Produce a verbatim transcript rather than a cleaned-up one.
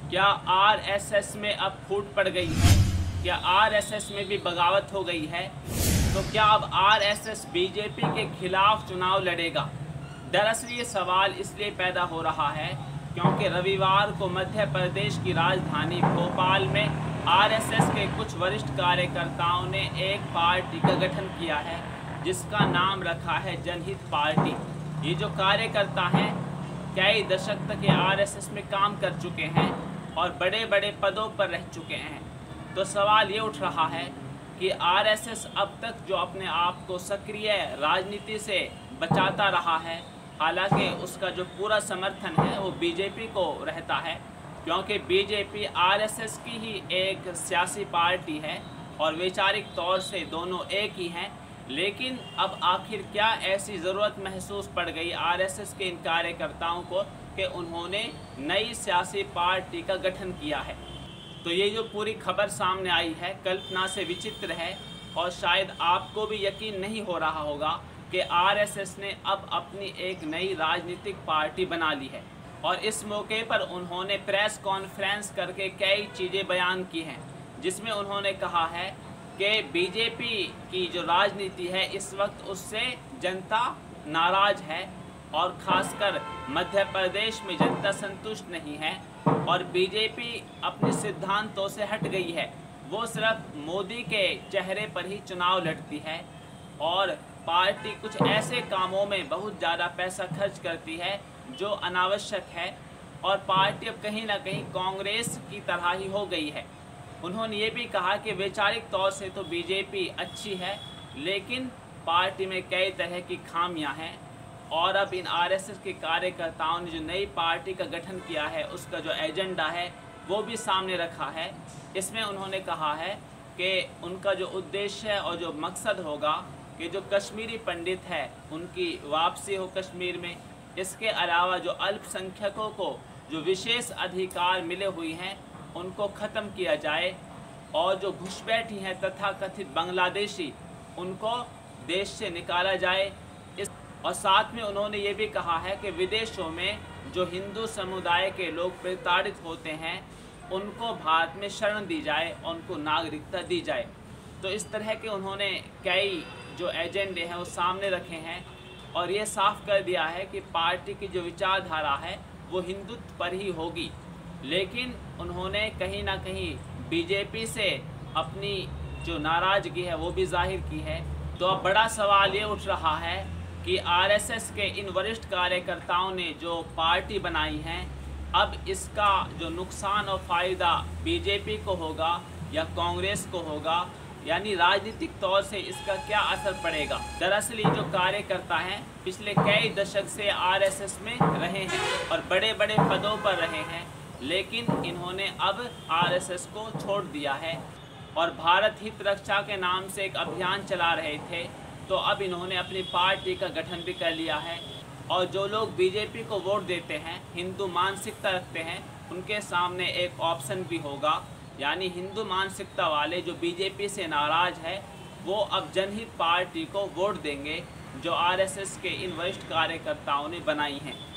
क्या आरएसएस में अब फूट पड़ गई है? क्या आरएसएस में भी बगावत हो गई है? तो क्या अब आरएसएस बीजेपी के खिलाफ चुनाव लड़ेगा? दरअसल ये सवाल इसलिए पैदा हो रहा है क्योंकि रविवार को मध्य प्रदेश की राजधानी भोपाल में आरएसएस के कुछ वरिष्ठ कार्यकर्ताओं ने एक पार्टी का गठन किया है जिसका नाम रखा है जनहित पार्टी। ये जो कार्यकर्ता हैं कई दशक तक ये आरएसएस में काम कर चुके हैं और बड़े बड़े पदों पर रह चुके हैं। तो सवाल ये उठ रहा है कि आरएसएस अब तक जो अपने आप को सक्रिय राजनीति से बचाता रहा है, हालांकि उसका जो पूरा समर्थन है वो बीजेपी को रहता है, क्योंकि बीजेपी आरएसएस की ही एक सियासी पार्टी है और वैचारिक तौर से दोनों एक ही हैं। लेकिन अब आखिर क्या ऐसी ज़रूरत महसूस पड़ गई आरएसएस के इन कार्यकर्ताओं को कि उन्होंने नई सियासी पार्टी का गठन किया है। तो ये जो पूरी खबर सामने आई है कल्पना से विचित्र है और शायद आपको भी यकीन नहीं हो रहा होगा कि आरएसएस ने अब अपनी एक नई राजनीतिक पार्टी बना ली है। और इस मौके पर उन्होंने प्रेस कॉन्फ्रेंस करके कई चीज़ें बयान की हैं, जिसमें उन्होंने कहा है कि बीजेपी की जो राजनीति है इस वक्त उससे जनता नाराज़ है और ख़ासकर मध्य प्रदेश में जनता संतुष्ट नहीं है और बीजेपी अपने सिद्धांतों से हट गई है। वो सिर्फ मोदी के चेहरे पर ही चुनाव लड़ती है और पार्टी कुछ ऐसे कामों में बहुत ज़्यादा पैसा खर्च करती है जो अनावश्यक है और पार्टी अब कहीं ना कहीं कांग्रेस की तरह ही हो गई है। उन्होंने ये भी कहा कि वैचारिक तौर से तो बीजेपी अच्छी है लेकिन पार्टी में कई तरह की खामियां हैं और अब इन आरएसएस के कार्यकर्ताओं ने जो नई पार्टी का गठन किया है उसका जो एजेंडा है वो भी सामने रखा है। इसमें उन्होंने कहा है कि उनका जो उद्देश्य है और जो मकसद होगा कि जो कश्मीरी पंडित है उनकी वापसी हो कश्मीर में। इसके अलावा जो अल्पसंख्यकों को जो विशेष अधिकार मिले हुए हैं उनको ख़त्म किया जाए और जो घुसपैठी हैं तथाकथित बांग्लादेशी उनको देश से निकाला जाए। इस और साथ में उन्होंने ये भी कहा है कि विदेशों में जो हिंदू समुदाय के लोग प्रताड़ित होते हैं उनको भारत में शरण दी जाए, उनको नागरिकता दी जाए। तो इस तरह के उन्होंने कई जो एजेंडे हैं वो सामने रखे हैं और ये साफ कर दिया है कि पार्टी की जो विचारधारा है वो हिंदुत्व पर ही होगी। लेकिन उन्होंने कहीं ना कहीं बीजेपी से अपनी जो नाराज़गी है वो भी जाहिर की है। तो अब बड़ा सवाल ये उठ रहा है कि आरएसएस के इन वरिष्ठ कार्यकर्ताओं ने जो पार्टी बनाई है अब इसका जो नुकसान और फ़ायदा बीजेपी को होगा या कांग्रेस को होगा, यानी राजनीतिक तौर से इसका क्या असर पड़ेगा। दरअसल ये जो कार्यकर्ता हैं पिछले कई दशक से आरएसएस में रहे हैं और बड़े बड़े पदों पर रहे हैं, लेकिन इन्होंने अब आरएसएस को छोड़ दिया है और भारत हित रक्षा के नाम से एक अभियान चला रहे थे। तो अब इन्होंने अपनी पार्टी का गठन भी कर लिया है और जो लोग बीजेपी को वोट देते हैं, हिंदू मानसिकता रखते हैं, उनके सामने एक ऑप्शन भी होगा, यानी हिंदू मानसिकता वाले जो बीजेपी से नाराज़ है वो अब जनहित पार्टी को वोट देंगे जो आरएसएस के इन वरिष्ठ कार्यकर्ताओं ने बनाई हैं।